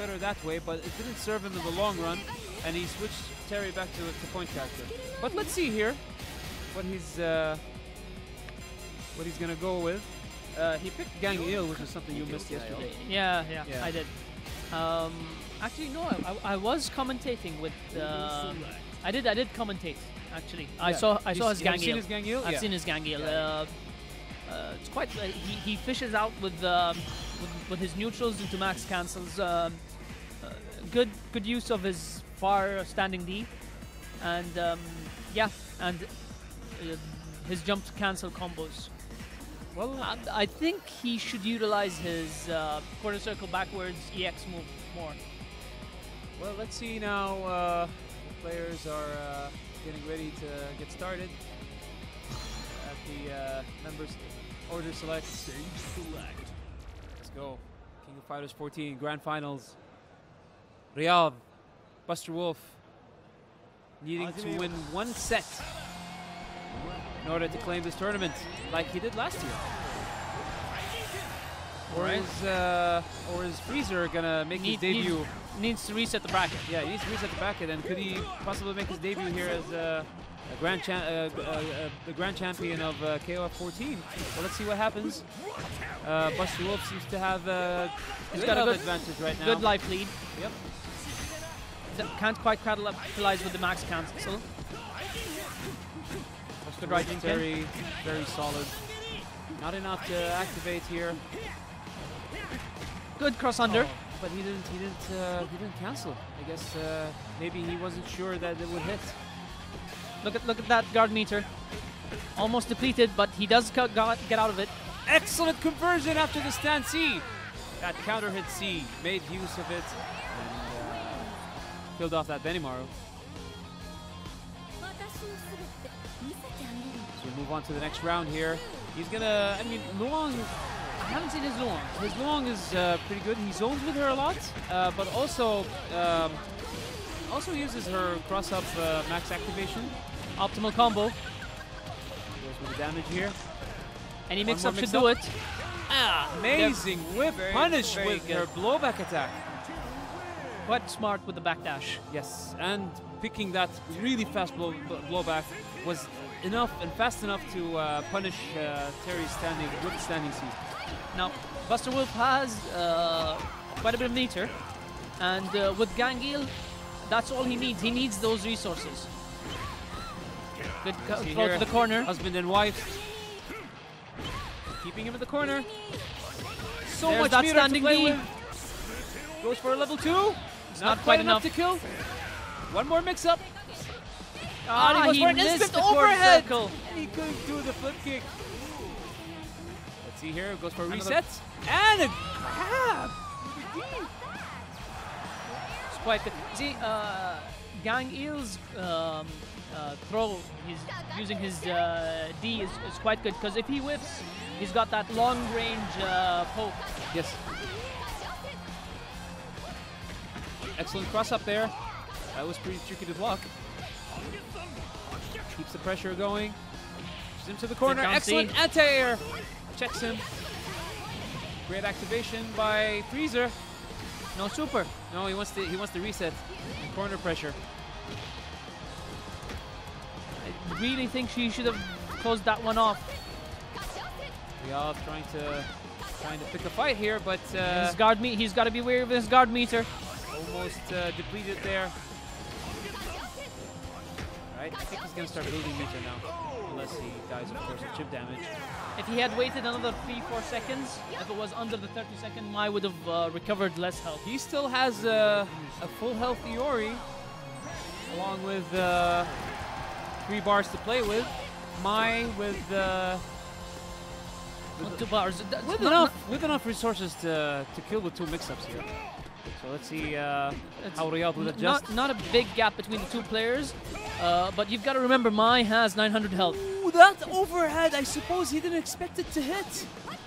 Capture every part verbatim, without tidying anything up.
better that way, but it didn't serve him in the long run, and he switched Terry back to, to point character. But let's see here what he's uh, what he's gonna go with. Uh, he picked Gang Il, which is something you missed yesterday. Yeah, yeah, Yeah. I did. Um, actually, no, I, I, I was commentating with. Uh, I did, I did commentate. Actually, I Yeah. saw, I You saw s- his have Gang you seen Il. his Gang Il? I've Yeah. seen his Gang Il. Yeah. Uh, uh, it's quite. Uh, he, he fishes out with, um, with with his neutrals into max cancels. Um, uh, good good use of his far standing D, and um, yeah, and uh, his jump to cancel combos. Well, I, I think he should utilize his uh, quarter circle backwards E X move more. Well, let's see now. Uh, the players are uh, getting ready to get started at the uh, members order select. Stage select. Let's go. King of Fighters fourteen Grand Finals. Riyadh, Busterwolf needing to win one set in order to claim this tournament, like he did last year. Or Right. is uh, or is Frezzer gonna make Need- his debut? Needs, needs to reset the bracket. Yeah, he needs to reset the bracket, and could he possibly make his debut here as uh, a grand cha uh, uh, uh, the grand champion of uh, K O F fourteen? Well, let's see what happens. Uh, Buster Wolf seems to have uh, He's got a health good- advantage right now. Good life lead. Yep. Th- Can't quite capitalize with the max cancel. Good right in pin. Very, very solid. Not enough to activate here. Good cross under. Oh, but he didn't. He didn't. Uh, he didn't cancel. I guess uh, maybe he wasn't sure that it would hit. Look at look at that guard meter. Almost depleted, but he does co- go- get out of it. Excellent conversion after the stand C. That counter hit C made use of it and uh, killed off that Benimaru. So we move on to the next round here. He's gonna. I mean, Luong. I haven't seen his Luong. His Luong is uh, pretty good. He zones with her a lot, uh, but also um, also uses her cross-up uh, max activation. Optimal combo. Goes with the damage here. Any One mix-up more should mix-up. do it. Ah, Amazing whip very, punish very with good. her blowback attack. Quite smart with the backdash. Yes, and picking that really fast blow, blowback was enough and fast enough to uh, punish uh, Terry's standing with standing C. Now, Busterwolf has uh, quite a bit of meter, and uh, with Gangil, that's all he needs. He needs those resources. Good co- See throw here, to the corner. Husband and wife. Keeping him in the corner. So There's much that meter to standing play D. with. Goes for a level two. It's Not, not quite quite enough, enough. to kill. One more mix-up. Ah, and he goes he for an missed instant the quarter overhead. circle. And he couldn't do the flip kick. Let's see here. Goes for a Another- reset. And a grab. It's quite good. See, uh, Gangil's um, uh, throw, he's using his uh, D is, is quite good, because if he whiffs, he's got that long range uh, poke. Yes. Excellent cross up there. That was pretty tricky to block. Keeps the pressure going. Pushes him to the corner. down Excellent C. anti-air. Checks him. Great activation by Frezzer. No super. No, he wants to he wants to reset. Corner pressure. I really think she should have closed that one off. Riyadh trying to trying to pick a fight here, but uh, his guard me he's got to be wary of his guard meter. almost uh, depleted there. Right, I think he's gonna start building meter now, unless he dies, of course, of chip damage. If he had waited another three, four seconds, if it was under the thirty second, Mai would have uh, recovered less health. He still has uh, a full health Iori, along with uh, three bars to play with. Mai with uh, Not two bars. That's with not- enough with enough resources to to kill with two mix-ups here. So let's see uh, It's how Riyadh will n- adjust. Not, not a big gap between the two players, uh, but you've got to remember Mai has nine hundred health. Ooh, that overhead! I suppose he didn't expect it to hit.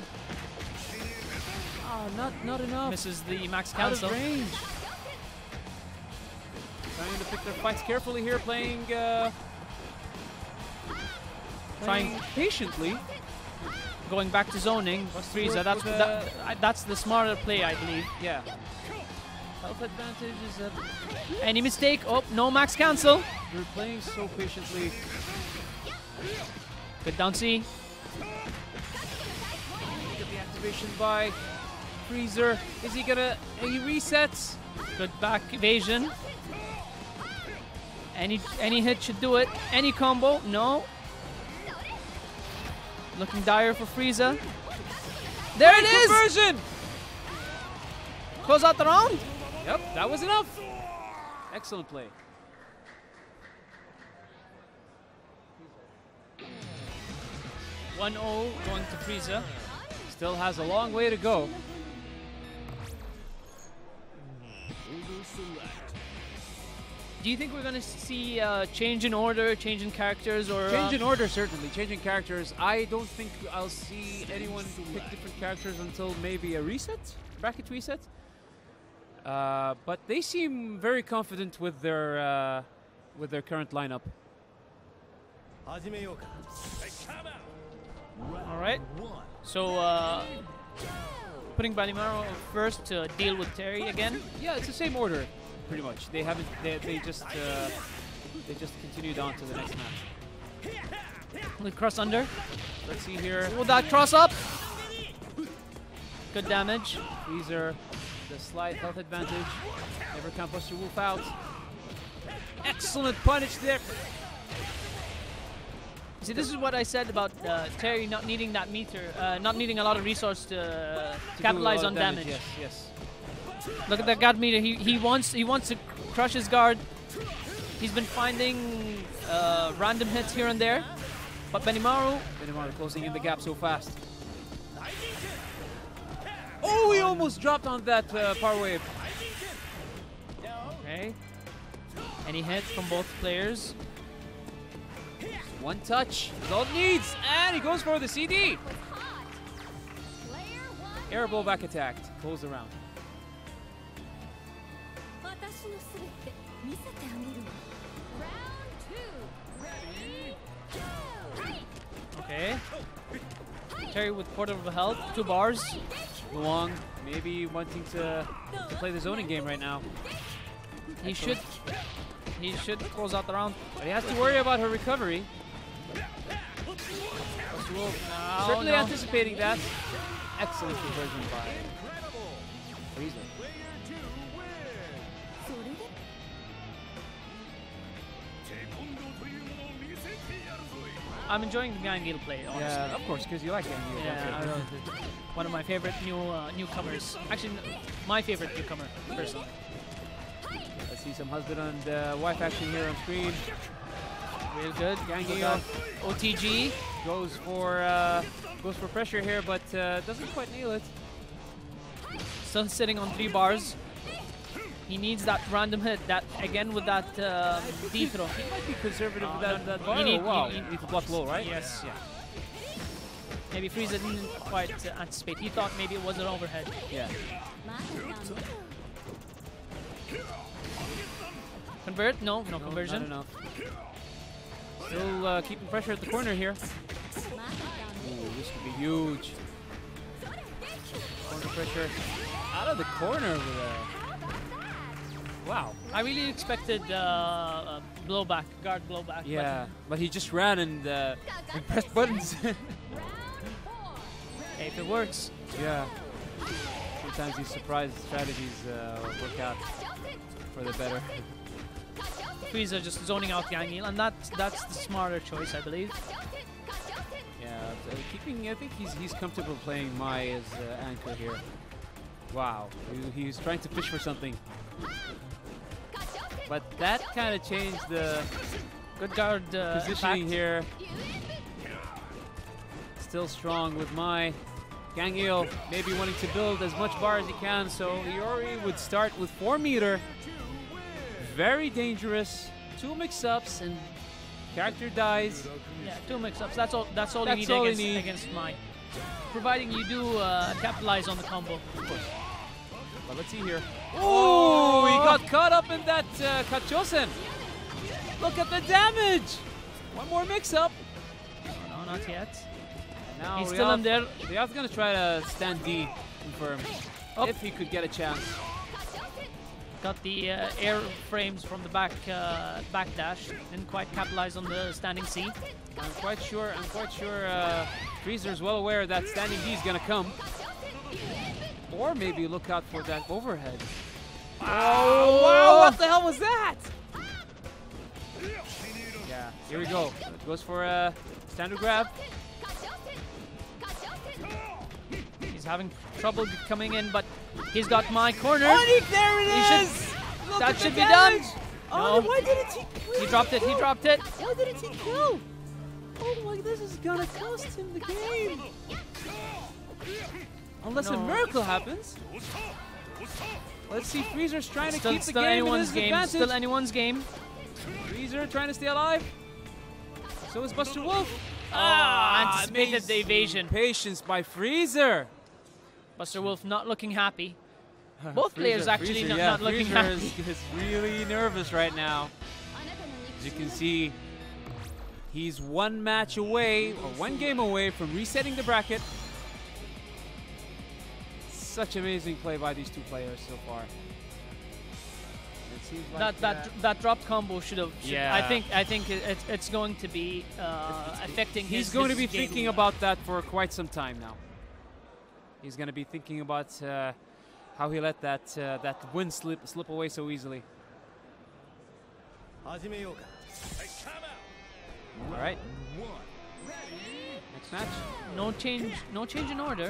Ah, not not enough. Misses the max Out of cancel. range. Trying to pick their fights carefully here, playing, uh, playing Trying- patiently. Going back to zoning. What's the Frezzer, word that's with that, I- that's the smarter play, I believe. Yeah. Health advantage is a... Any mistake? Oh, no max cancel. They're playing so patiently. Good down C. Get the activation by Frezzer. Is he gonna... He resets. Good back evasion. Any any hit should do it. Any combo? No. Looking dire for Frezzer. There Great it is! conversion! Close out the round. Yep, that was enough. Excellent play. one oh going to Frezzer. Still has a long way to go. Do you think we're going to see uh, change in order, change in characters, or Change uh, in order, certainly. Changing characters. I don't think I'll see anyone pick different characters until maybe a reset, bracket reset. Uh, but they seem very confident with their uh, with their current lineup. All right. So uh, putting Balimaro first to deal with Terry again. Yeah, it's the same order, pretty much. They haven't. They, they just uh, they just continued on to the next match. The cross under. Let's see here. Will that cross up? Good damage. These are the slight health advantage. Never count Busterwolf out. Excellent punish there. See, this is what I said about uh, Terry not needing that meter, uh, not needing a lot of resource to, uh, To capitalize do a on lot of damage. Yes, yes. Look at that guard meter. He he wants he wants to crush his guard. He's been finding uh, random hits here and there, but Benimaru. Benimaru closing in the gap so fast. Oh, he almost dropped on that uh, power wave. Okay. Any hit from both players? One touch is all it needs, and he goes for the C D. Air blowback attacked. Close the round. Okay. Terry with quarter of a health, two bars. Long, maybe wanting to, to play the zoning game right now. He should he should close out the round. But he has to worry about her recovery. No, Certainly no. anticipating that. Excellent conversion by Frezzer. I'm enjoying the Gangil play, honestly. Yeah, of course, because you like Gangil. Yeah, I know. One of my favorite new uh, newcomers. Actually, n- my favorite newcomer, personally. Let's see some husband and uh, wife action here on screen. Real good. Gangil O T G. goes for uh, goes for pressure here, but uh, doesn't quite nail it. Still sitting on three bars. He needs that random hit. That again with that uh, D throw. He might be conservative Oh, with that, no, that you bar. need- Oh, wow, you- you need to block low, right? Yes. Yeah. Maybe Frezzer didn't quite uh, anticipate. He thought maybe it was an overhead. Yeah. Convert? No, no, No, conversion. Not enough. Still uh, keeping pressure at the corner here. Ooh, this could be huge. Corner pressure out of the corner with a. Wow. I really expected uh, uh, blowback, guard blowback. Yeah, but he just ran and, uh, and pressed buttons. But hey, if it works. Yeah. Sometimes these surprise strategies uh, work out for the better. Frezzer just zoning out Gangil, and that's that's the smarter choice, I believe. Yeah, uh, keeping. I think he's he's comfortable playing Mai as uh, anchor here. Wow, he, he's trying to fish for something, but that kind of changed the Good guard uh, positioning impact. here. Still strong with Mai. Gangil maybe wanting to build as much bar as he can, so Iori would start with four meter. Very dangerous. Two mix-ups and character dies. Yeah, two mix-ups. That's all. That's all That's you need all you against need. against Mai. Providing you do uh, capitalize on the combo. Of course. But let's see here. Oh, he got caught up in that uh, Kachosen. Look at the damage. One more mix-up. No, not yet. Now He's still in there. Riyadh's gonna try to stand D, confirm, Oh. if he could get a chance. Got the uh, air frames from the back uh, back dash. Didn't quite capitalize on the standing C. I'm quite sure. I'm quite sure. Uh, Frezzer is well aware that standing D is gonna come, or maybe look out for that overhead. Oh wow! What the hell was that? Yeah. Here we go. It goes for a standard grab. He's having trouble coming in, but he's got my corner. Oh, there it he is! Should, Look that at should the be done. damage. No. Oh, why didn't he? He dropped it. He dropped it. Why didn't he kill? Oh my! This is gonna cost him the game. Unless No. a miracle happens. Let's see. Freezer's trying to Still, keep the still game in anyone's his game. advantage. Still anyone's game. Frezzer trying to stay alive. So is Busterwolf. Ah, anticipated amazing the evasion. Patience by Frezzer. Busterwolf not looking happy. Both players Frezzer, actually Frezzer, not, yeah, not looking Frezzer happy. Is, is really nervous right now. As you can see, he's one match away, or one game away from resetting the bracket. Such amazing play by these two players so far. It seems like that that uh, that drop combo should have. Should, Yeah. I think I think it, it's it's going to be uh, affecting he's his. going his to be game. thinking about that for quite some time now. He's going to be thinking about uh, how he let that uh, that win slip slip away so easily. All right. Next match. No change. No change in order.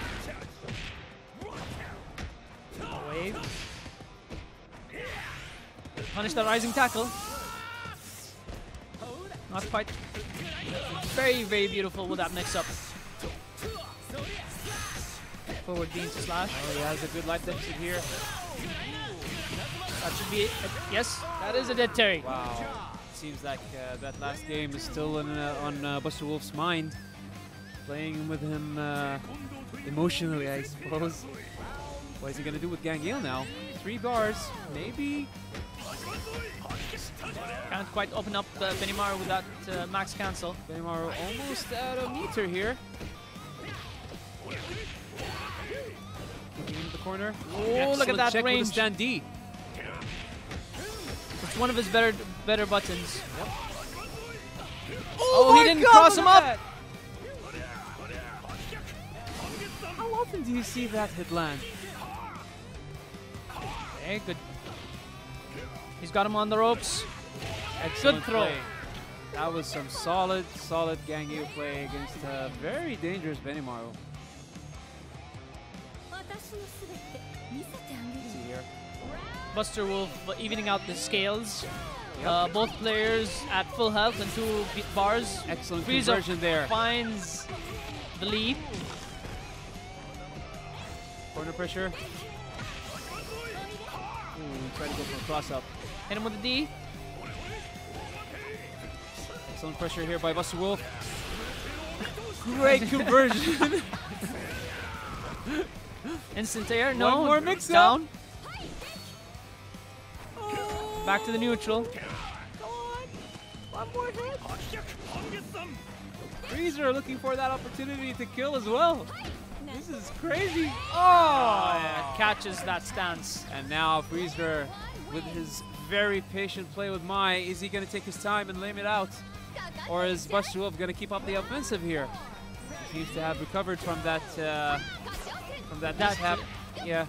Wave. Punish the rising tackle. Not quite. Very, very beautiful with that mix-up. Forward beam to slash. Oh, he has a good life deficit here. That should be it. Yes, that is a dead Terry. Wow. Seems like uh, that last game is still in, uh, on uh, Busterwolf's mind. Playing with him uh, emotionally, I suppose. What is he going to do with Gangiel now? Three bars, maybe. Can't quite open up the Benimaru with that uh, max cancel. Benimaru almost out of meter here. Kicking into the corner. Oh, Excellent look at that check range. with the stand D. It's one of his better better buttons. Yep. Oh, my he didn't God, cross look him at up. that. How often do you see that hit land? Okay, good. He's got him on the ropes. Excellent Good throw. play. That was some solid, solid Gangiel play against a very dangerous Benimaru. See here. Busterwolf evening out the scales. Yep. Uh, both players at full health and two b- bars. Excellent Frezzer conversion there. finds the lead. Corner pressure. Ooh, try to go for a cross up. Hit him with the D. Excellent pressure here by Busterwolf. Great conversion. Instant air. No. One more mix up. Down. Oh, Back to the neutral. come on. One more hit. Frezzer looking for that opportunity to kill as well. This is crazy. Oh, yeah, catches that stance. And now Frezzer, with his very patient play with Mai, is he going to take his time and lame it out? Or is Busterwolf going to keep up the offensive here? He seems to have recovered from that uh, from that That- mishap. Yeah.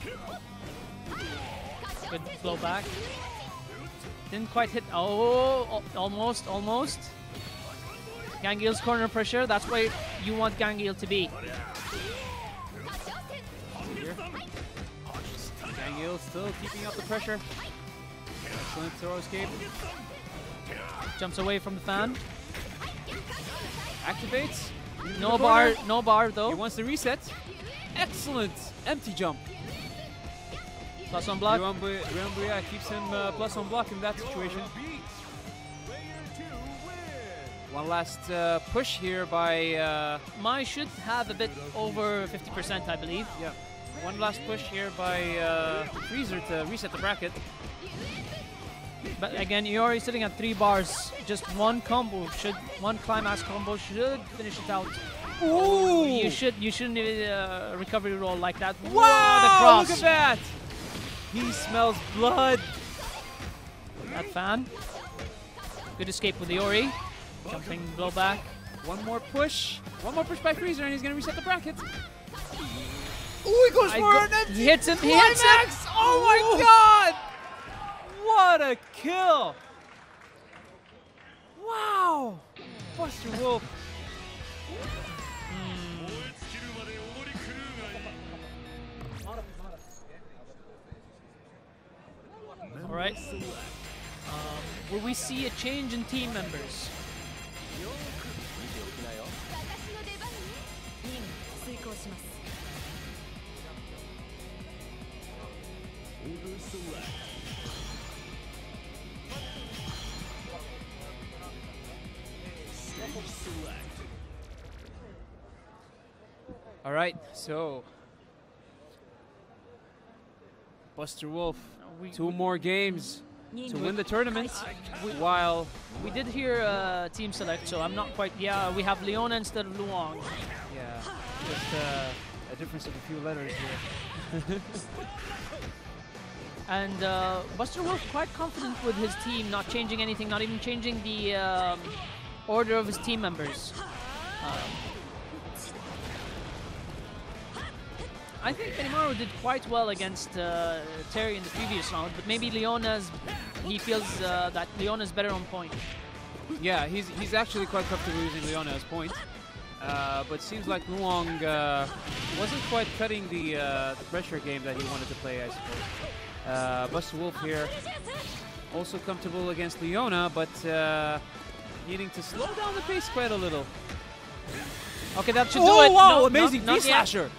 Good blow back. Didn't quite hit. Oh, al- almost, almost. Gangiel's corner pressure. That's where you want Gangiel to be. Here. Gangiel still keeping up the pressure. Excellent throw escape. Jumps away from the fan. Activates. No The bar, corner. no bar He though. wants to reset. Excellent empty jump. Plus one block. Riambria keeps him uh, plus one block in that situation. One last uh, push here by uh, Mai should have a bit over fifty percent, I believe. yeah. One last push here by uh, Frezzer to reset the bracket. But again, you're already sitting at three bars. Just one combo should, one climax combo should finish it out. Ooh! You should, you shouldn't need a recovery roll like that. Wow! The cross. Look at that! He smells blood. That fan. Good escape with Iori. Jumping blowback. One more push. One more push by Frezzer, and he's going to reset the bracket. Oh, he goes I for go it. he hits him. He hits him. Oh my God! What a kill! Wow! Busterwolf. All right. Um, will we see a change in team members? All right, so Busterwolf, We, two more games to win the tournament. We, While we did hear uh, team select, so I'm not quite. Yeah, we have Leona instead of Luong. yeah, just uh, a difference of a few letters here. And uh, Busterwolf quite confident with his team, not changing anything, not even changing the um, order of his team members. Um, I think Benimaru did quite well against uh, Terry in the previous round, but maybe Leona's, he feels uh, that Leona's better on point. Yeah, he's he's actually quite comfortable using Leona as point, uh, but seems like Luong uh, wasn't quite cutting the, uh, the pressure game that he wanted to play, I suppose. Uh, Busterwolf here, also comfortable against Leona, but uh, needing to slow down the pace quite a little. Okay, that should oh, do it. wow, No, amazing not, not V-slasher.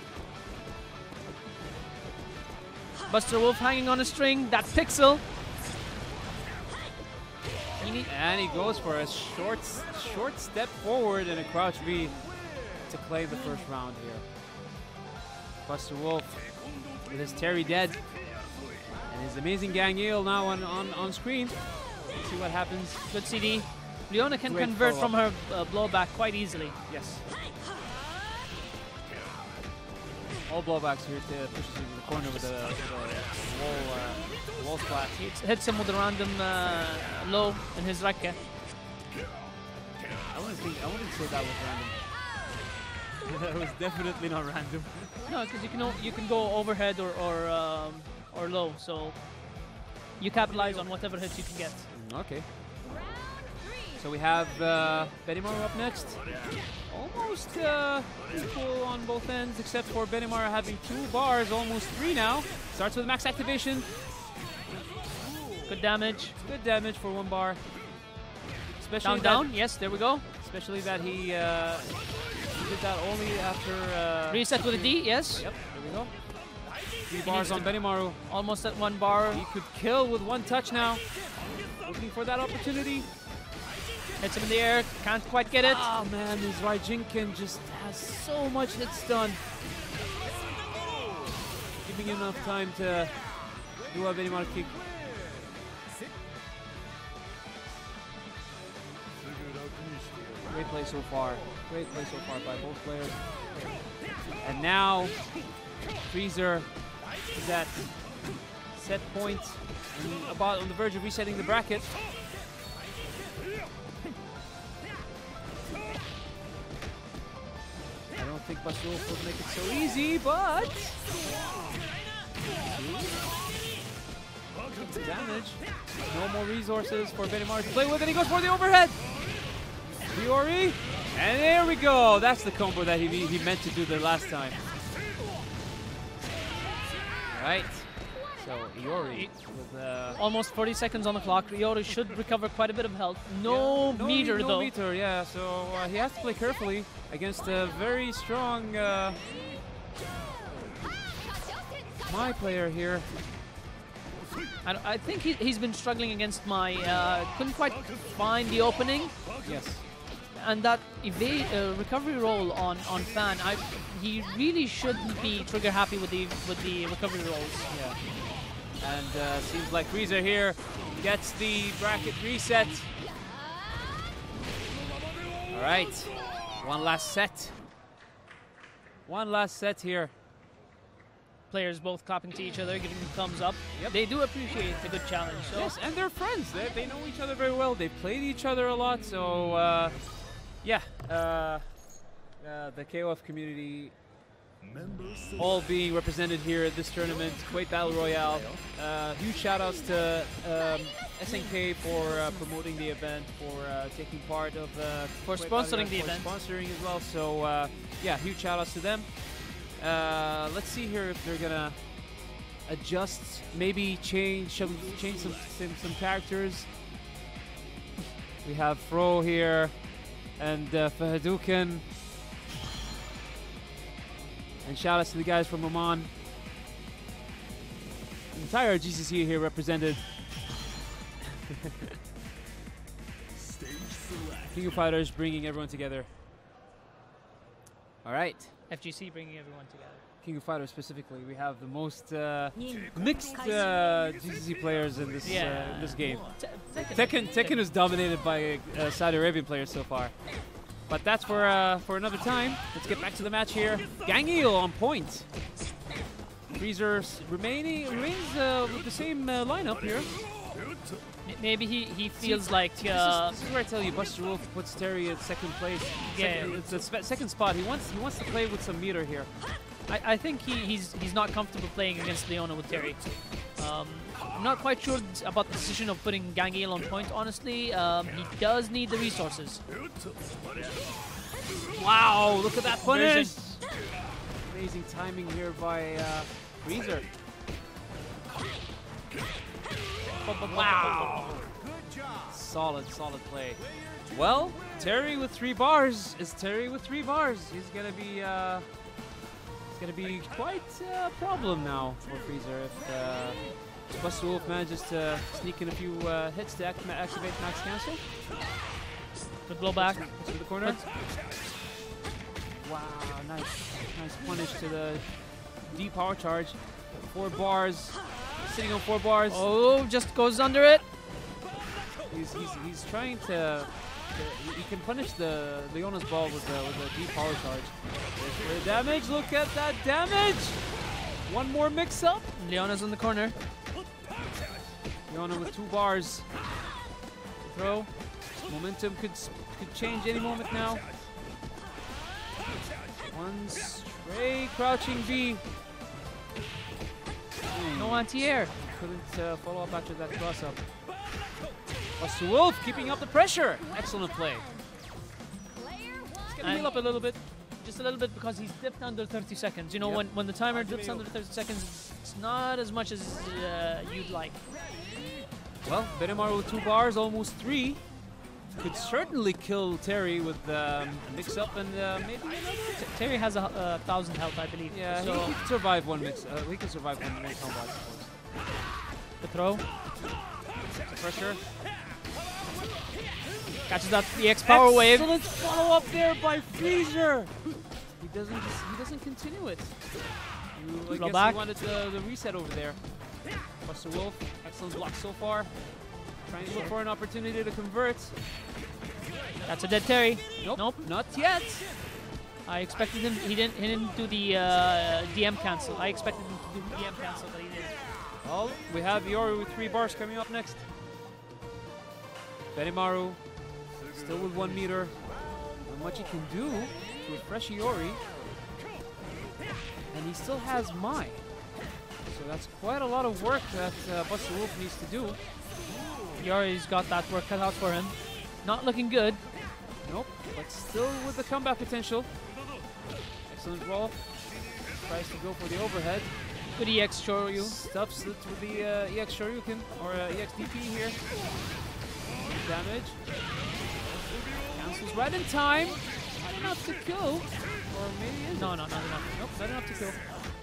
Busterwolf hanging on a string, that pixel. He and he goes for a short, short step forward and a crouch V to claim the first round here. Busterwolf with his Terry dead and his amazing gang eel now on, on, on screen. Let's see what happens. Good C D. Leona can Great convert follow-up. from her uh, blowback quite easily. Yes. All blowbacks here to pushes him to the corner with a, with a wall, uh, wall splash. He hits- hits him with a random uh, low in his racket. I wouldn't think, I wouldn't say that was random. That was definitely not random. No, because you can o- you can go overhead or or um, or low, so you capitalize on whatever hits you can get. Okay. So we have uh, Benimaru up next. Almost uh, equal on both ends, except for Benimaru having two bars, almost three now. Starts with max activation. Good damage. Good damage for one bar. Especially Down, that, down. Yes, there we go. Especially that he, uh, he did that only after... Uh, Reset with a D. Yes. Yep, there we go. Three He bars needs on to- Benimaru. Almost at one bar. He could kill with one touch now. Looking for that opportunity. Hits him in the air. Can't quite get it. Oh man, his Raijinken just has so much hit stun. Giving him enough time to do a Benimaru kick. Great play so far. Great play so far by both players. And now, Frezzer is at set point and about on the verge of resetting the bracket. I don't think Busterwolf will make it so easy, but damage. No more resources for Benimaru to play with, and he goes for the overhead. Iori, and there we go. That's the combo that he, he meant to do the last time. All right. So Iori with uh, Almost forty seconds on the clock. Iori should recover quite a bit of health. No yeah, no meter me- no though. meter, yeah. So uh, he has to play carefully against a very strong uh, my player here. I, I think he, he's been struggling against my. Uh, couldn't quite find the opening, Yes. and that evade uh, recovery roll on on Fan. I he really shouldn't be trigger happy with the with the recovery rolls. Yeah. And uh, seems like Frezzer here gets the bracket reset. All right. One last set. One last set here. players both clapping to each other, giving them thumbs up. Yep. They do appreciate a good challenge. So. Yes, and they're friends. They, they know each other very well. They played each other a lot. So, uh, yeah, uh, uh, the K O F community all being represented here at this tournament, Kuwait Battle Royale. Uh, huge shout outs to um, S N K for uh, promoting the event, for uh, taking part of uh, For Kuwait sponsoring Battle the Royale, event. for sponsoring as well. So uh, yeah, huge shout outs to them. Uh, let's see here if they're gonna adjust, maybe change some change some some, some characters. We have Fro here and uh, Fahadukan. And shout outs to the guys from Oman. The entire G C C here represented. King of Fighters bringing everyone together. All right. F G C bringing everyone together. King of Fighters specifically, we have the most uh, mixed uh, G C C players in this Yeah. uh, in this game. Te- Tekken Tekken is dominated by uh, Saudi Arabian players so far. But that's for uh, for another time. Let's get back to the match here. Gangil on point. Frezzer s- remaining remains uh, with the same uh, lineup here. M- Maybe he, he feels See, like This, uh, is, this is where I tell you, Busterwolf puts Terry at second place. Yeah. Second, it's a spe- second spot. He wants he wants to play with some meter here. I, I think he, he's he's not comfortable playing against Leona with Terry. Um, I'm not quite sure about the decision of putting Gangil on point, honestly. Um, he does need the resources. Wow! Look at that punish! Conversion. Amazing timing here by uh, Frezzer. Wow! Solid, solid play. Well, Terry with three bars is Terry with three bars. He's gonna be uh, it's gonna be quite a problem now for Frezzer if uh, Busterwolf manages to sneak in a few uh, hits to act- activate max cancel. Good blowback. To the corner. Wow, nice, nice punish to the deep power charge. Four bars, sitting on four bars. Oh, just goes under it. He's, he's, he's trying to, to, he can punish the Leona's ball with the, with the deep power charge. There's the damage, look at that damage! One more mix up. Leona's in the corner. Leona with two bars. Throw. Momentum could, s- could change any moment now. One stray crouching B. No anti-air. Couldn't uh, follow up after that cross up. Busterwolf keeping up the pressure. Excellent play. Let's get And- heal up a little bit. Just a little bit because he's dipped under thirty seconds. You know, Yep. when, when the timer dips under thirty seconds, it's, it's not as much as uh, you'd like. Well, Benimar with two bars, almost three. Could certainly kill Terry with um, a mix-up and uh, maybe another. T- Terry has a uh, thousand health, I believe. Yeah, so he, he can survive one mix. Uh, he can survive one one combo, I suppose. the throw The pressure. catches that E X power wave. Excellent follow-up there by Frezzer. He doesn't. Just, he doesn't continue it. You, I Blow guess back. he wanted the, the reset over there. Busterwolf, excellent block so far. Trying to look for an opportunity to convert. That's a dead Terry. Nope, Nope. not yet. I expected him. He didn't. He didn't do the uh, D M cancel. I expected him to do D M cancel, but he didn't. Well, we have Yori with three bars coming up next. Benimaru still with one meter. Not much he can do to refresh Yori. And he still has Mai. So that's quite a lot of work that uh, Busterwolf needs to do. Yori's got that work cut out for him. Not looking good. Nope, but still with the comeback potential. Excellent roll. Tries to go for the overhead. Good E X Shoryu. Stuffs it with the uh, E X Shoryuken, or uh, E X D P here. Damage. Cancels right in time. Not enough to kill. Or maybe is No, it? no, not enough. Nope, not enough to kill.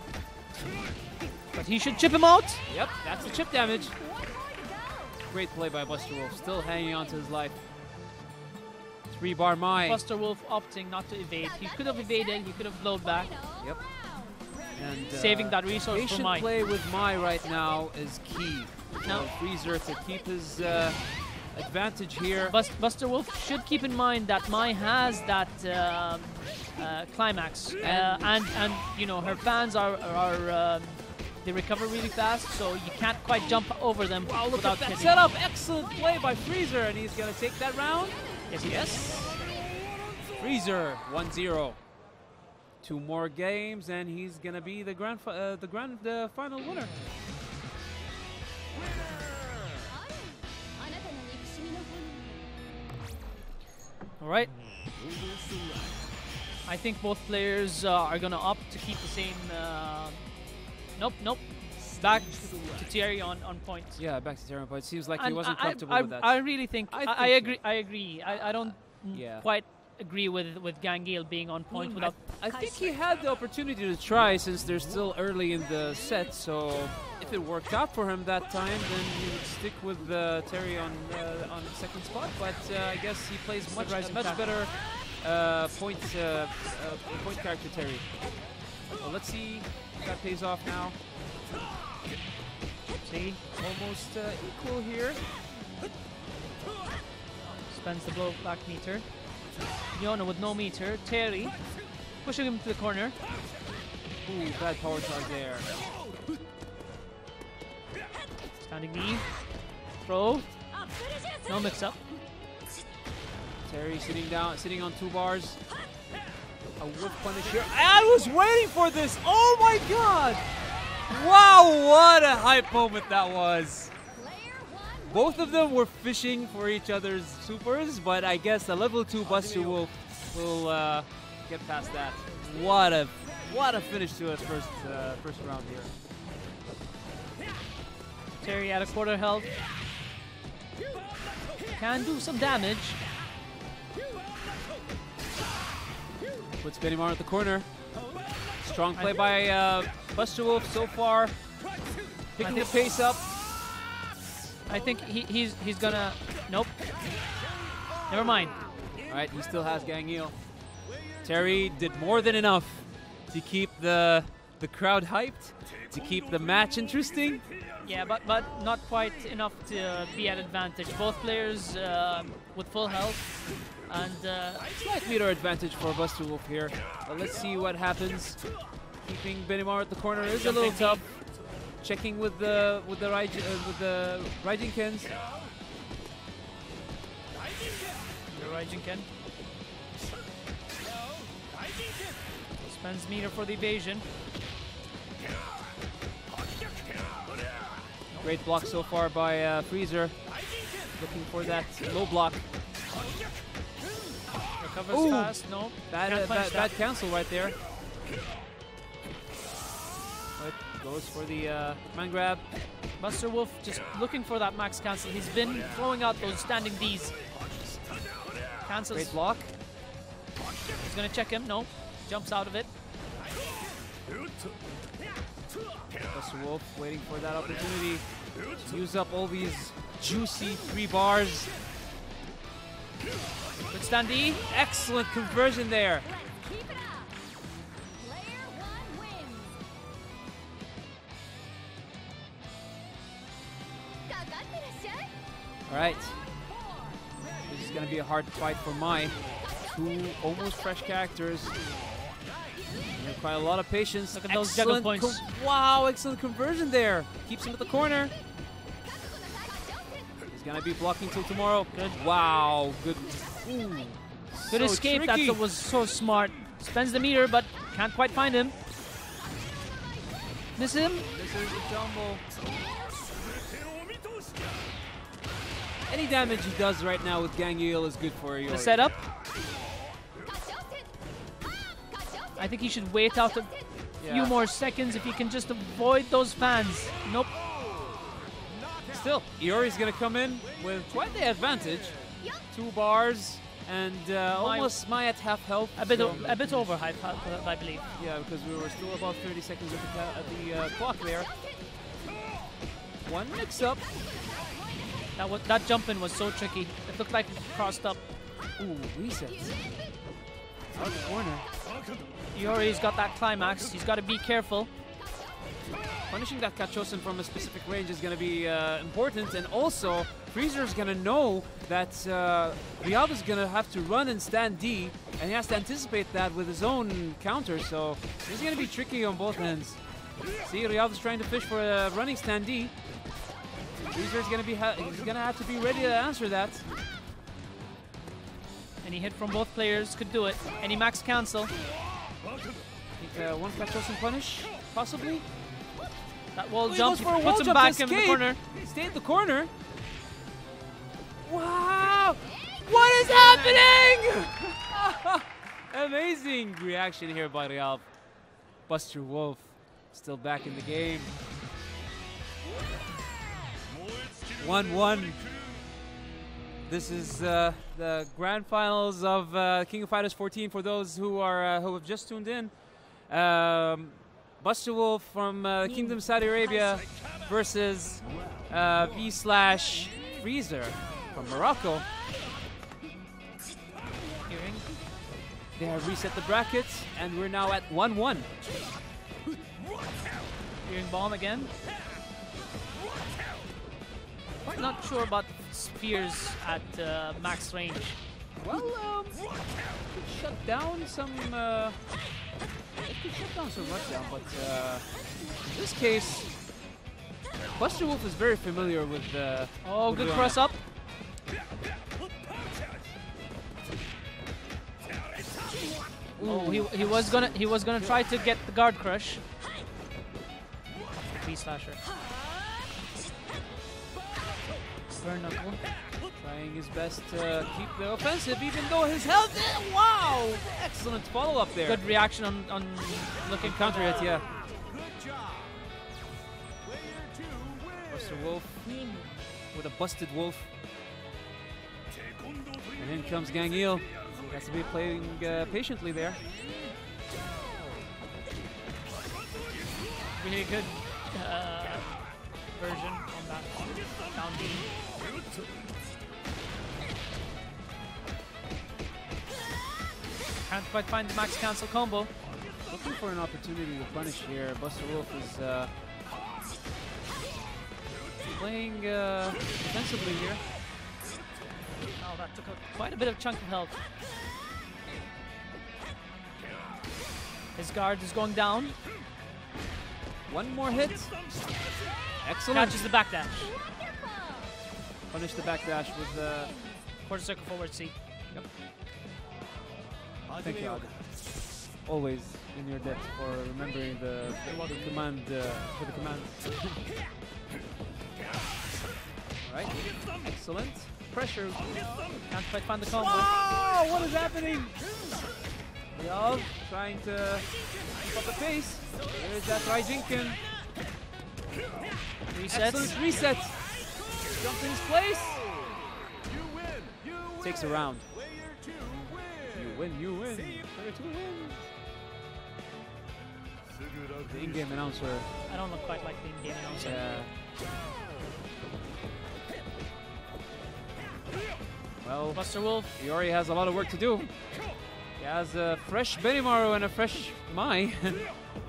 But he should chip him out. Yep, that's the chip damage. Great play by Busterwolf, still hanging on to his life. Three bar Mai. Busterwolf opting not to evade. He could have evaded. He could have blowed back. Yep. And, uh, Saving that resource for patient Mai. play with Mai right now is key. Now- For Frezzer to keep his uh, advantage here. Bust, Busterwolf should keep in mind that Mai has that uh, uh, climax, uh, and and you know her fans are are um, they recover really fast, so you can't quite jump over them. Wow, look without at that hitting. setup! Excellent play by Frezzer, and he's gonna take that round. Yes, he Yes. Frezzer, one zero. Two more games, and he's gonna be the grand fi uh, the grand uh, final winner. All right. I think both players uh, are gonna opt to keep the same. Uh, nope, nope. Back to Thierry on on point. Yeah, back to Terran, but it seems like And he wasn't I, comfortable I, with that. I really think I I, think I so. agree. I agree. I, I don't Yeah. quite agree with with Gangale being on point without. I think he had the opportunity to try since they're still early in the set, so if it worked out for him that time, then he would stick with uh, Terry on uh, on the second spot. But uh, I guess he plays much rising much factor. better uh, point uh, uh, point character Terry. Well, let's see if that pays off now. See, Almost uh, equal here. spends the blow back meter. Yona with no meter. Terry pushing him to the corner. Ooh, bad power charge there. Standing knee. Throw. No mix up. Terry sitting down, sitting on two bars. A whip punish here. I was waiting for this. Oh my god! Wow, what a hype moment that was. Both of them were fishing for each other's supers, but I guess the level two Busterwolf will uh, get past that. What a what a finish to his first uh, first round here. Terry at a quarter health. Can do some damage. Puts Benimar at the corner. Strong play by uh, Busterwolf so far. Picking the pace up. I think he, he's he's gonna. Nope. Never mind. All right, he still has Gangale. Terry did more than enough to keep the the crowd hyped, to keep the match interesting. Yeah, but but not quite enough to uh, be at advantage. Both players uh, with full health, and uh, Slight meter advantage for Busterwolf here. But let's see what happens. Keeping Benimar at the corner is a little tough. Checking with the with the Raij, uh, with the Raijinkens. the Raijinken spends meter for the evasion. Great block so far by uh, Frezzer. Looking for that low block. Recovers Ooh. fast. No. Bad, Can't uh, punish bad, that. bad cancel right there. But goes for the uh, man grab. Busterwolf just looking for that max cancel. He's been throwing out those standing Ds. Cancels. Great block. He's gonna check him. No. Jumps out of it. Busterwolf waiting for that opportunity to use up all these juicy three bars. Good stand D. Excellent conversion there. All right. This is going to be a hard fight for Mai. Two almost fresh characters. And quite a lot of patience. Look at those juggle Excellent points. co- wow, excellent conversion there. Keeps him at the corner. He's going to be blocking till tomorrow. Good. Wow. Good. Ooh. Good So escape. tricky. That was so smart. Spends the meter, but can't quite find him. Miss him. This is the jumbo. Any damage he does right now with Gangale is good for you. The setup. I think he should wait out a Yeah. few more seconds if he can just avoid those fans. Nope. Still, Iori's going to come in with quite the advantage. Two bars and uh, My- almost Mai at half health. A bit, so- o- a bit over hype, I believe. Yeah, because we were still about thirty seconds at the, ca- at the uh, clock there. One mix-up. That was, that jump in was so tricky. It looked like it crossed up. Ooh, reset. Out of the corner. Iori's got that climax. He's got to be careful. punishing that Kachosen from a specific range is going to be uh, important, and also Frezzer is going to know that uh, Riyadh is going to have to run and stand D, and he has to anticipate that with his own counter, so this is going to be tricky on both ends. See, Riyadh is trying to fish for a running stand D. Frezzer is going to be ha he's going to have to be ready to answer that. Any hit from both players could do it. Any max cancel. Uh, one Kachosen punish, possibly. That wall Oh, jump he goes for a puts wall him jump back to in the escape. corner. Stay in the corner. Wow! What is happening? Amazing reaction here by Riyadh. Busterwolf still back in the game. one one. This is uh, the grand finals of uh, King of Fighters fourteen for those who are uh, who have just tuned in. Um, Busterwolf from uh, Kingdom Saudi Arabia versus uh, V slash Frezzer from Morocco. Hearing. They have reset the brackets, and we're now at one one. Hearing bomb again. Quite not sure about spears at uh, max range. Well, um, it could shut down some. Uh, it could shut down some rushdown, but uh, in this case, Busterwolf is very familiar with. Uh, Oh, with good Rihanna. press up. Oh, he he was gonna he was gonna try to get the guard crush. V slasher. Burn knuckle. Trying his best to keep the offensive, even though his health. Is, wow! Excellent follow up there. Good reaction on on looking Counter hit, yeah. Busterwolf with a busted wolf. And in comes Gangil. He has to be playing uh, patiently there. really good uh, version on that down B. Can't quite find the max cancel combo. Looking for an opportunity to punish here. Busterwolf is uh, playing uh, defensively here. Oh, that took a, quite a bit of chunk of health. His guard is going down. One more hit. Excellent. Catches the backdash. Punish the backdash with the uh, Quarter circle forward C. Yep. Thank you. Always in your debt for remembering the, the, the command uh, for the command. Alright. Excellent. Pressure. Can't quite find the combo. Oh, what is happening? Riyadh trying to keep up the pace. There's that Raijinkin. Resets. Excellent reset. Jumps in his place. Takes a round. You win, you win. Player two wins. The in-game announcer. I don't look quite like the in-game announcer. Yeah. Well, Busterwolf. Iori has a lot of work to do. He has a fresh Benimaru and a fresh Mai. It's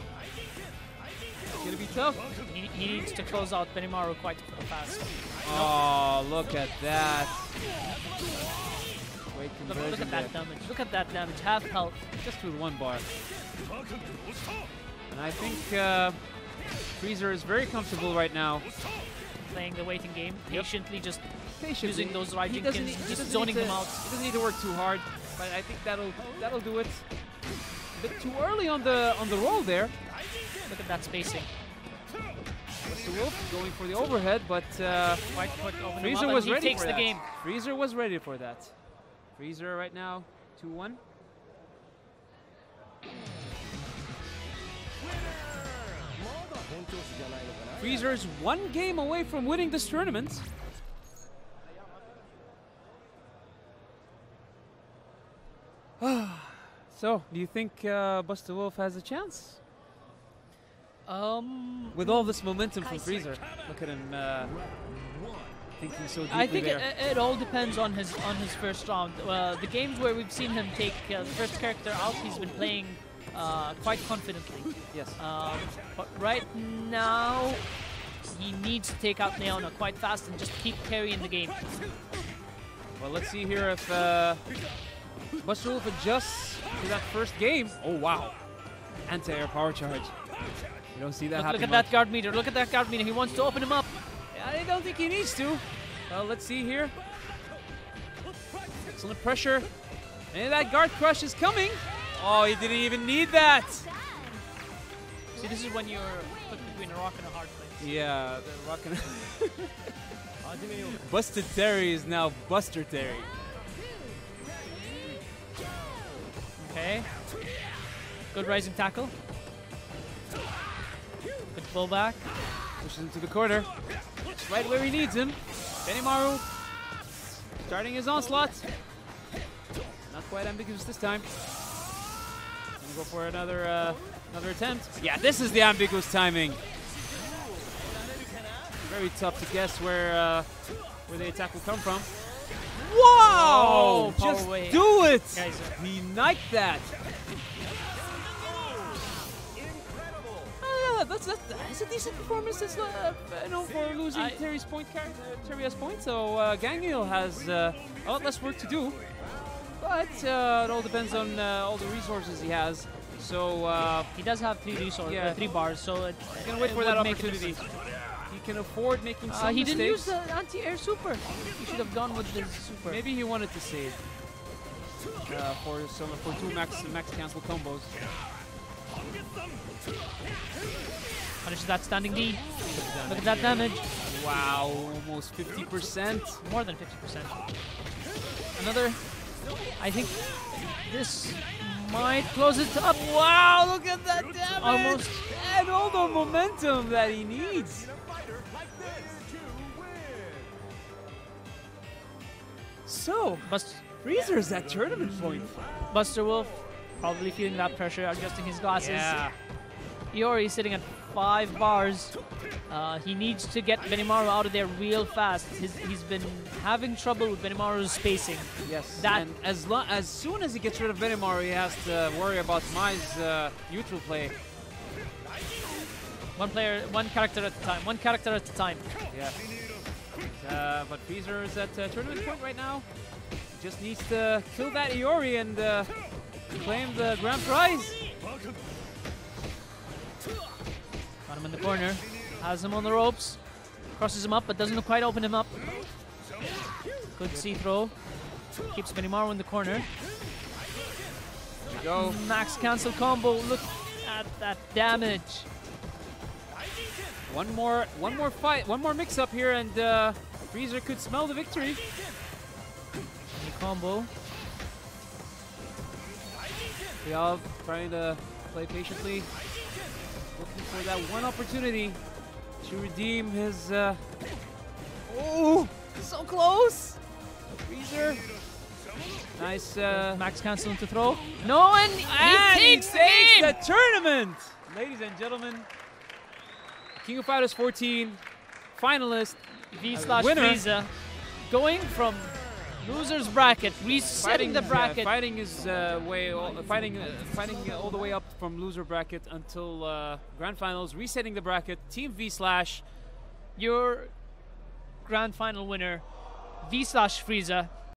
gonna be tough. He, he needs to close out Benimaru quite fast. Oh, look at that. Great Look, conversion look at there. that damage. Look at that damage. Half health. Just with one bar. And I think uh, Frezzer is very comfortable right now. Playing the waiting game. Yep. Patiently just Patiently. using those He Raijinkins, doesn't need- he just doesn't zoning need to- them out. He doesn't need to work too hard, but I think that'll that'll do it. A bit too early on the on the roll there. Look at that spacing. Busterwolf going for the overhead, but uh, Quite quick over the Frezzer map, and was he ready takes for the that. game. Frezzer was ready for that. Frezzer right now, two one. Freezer's one game away from winning this tournament. So, do you think uh, Busterwolf has a chance? Um, With all this momentum from Frezzer. Look at him uh, thinking so deeply I think it, there. it all depends on his on his first round. Uh, the games where we've seen him take uh, the first character out, he's been playing uh, quite confidently. Yes. Um, but right now, he needs to take out Leona quite fast and just keep carrying the game. Well, let's see here if uh, Busterwolf adjusts to that first game. Oh, wow. Anti-air power charge. You don't see that Look, happen look at much. that guard meter. Look at that guard meter. He wants to open him up. I don't think he needs to. Well, let's see here. Excellent pressure. And that guard crush is coming. Oh, he didn't even need that. See, this is when you're put between a rock and a hard place. Yeah, the rock and Busted Terry is now Buster Terry. Okay. Good rising tackle. Good pullback. Pushes him to the corner. It's right where he needs him. Benimaru starting his onslaught. Not quite ambiguous this time. Gonna go for another uh, another attempt. Yeah, this is the ambiguous timing. Very tough to guess where uh, where the attack will come from. Wow! Oh, Just power wave. do it! Guys, He knifed that. Uh, that's, that's, that's a decent performance. It's not, uh, you know, for losing I- Terry's point, uh, Terry's point. So uh, Gangil has uh, a lot less work to do, but uh, it all depends on uh, all the resources he has. So uh, he does have three resources, Yeah. uh, three bars, so it, he's gonna wait it for that would make a opportunity. difference. He can afford making some Uh, he didn't use mistakes. the anti-air super. He should have gone with the super. Maybe he wanted to save uh, for some for two max max cancel combos. Punishes that standing D. Look at that damage. Wow, almost fifty percent. More than fifty percent. Another. I think this might close it up. Wow, look at that damage! Almost. And all the momentum that he needs. So, Bust, Frezzer's at tournament point. Busterwolf probably feeling that pressure, adjusting his glasses. Yeah. Iori sitting at five bars. Uh, he needs to get Benimaru out of there real fast. His, he's been having trouble with Benimaru's spacing. Yes. That- and as lo as soon as he gets rid of Benimaru, he has to worry about Mai's uh, neutral play. One player, one character at a time. One character at a time. Yeah. Uh, but Frezzer is at uh, tournament point right now. Just needs to kill that Iori and uh, claim the grand prize. Got him in the corner. Has him on the ropes. Crosses him up, but doesn't quite open him up. Good C throw. Keeps Benimaru in the corner. There you go. Max cancel combo. Look at that damage. One more, one more fight, one more mix-up here, and uh, Frezzer could smell the victory. Any combo. Rial trying to play patiently, looking for that one opportunity to redeem his. Uh, oh, so close! Frezzer, nice. Uh, Max cancel to throw. No, and he and takes he the takes game! the tournament, ladies and gentlemen. King of Fighters fourteen finalist, V uh, slash winner. Frezzer going from loser's bracket, resetting the yeah, bracket. fighting his uh, way, all, uh, fighting, uh, fighting all the way up from loser bracket until uh, grand finals, resetting the bracket. Team V slash, Your grand final winner, V slash Frezzer.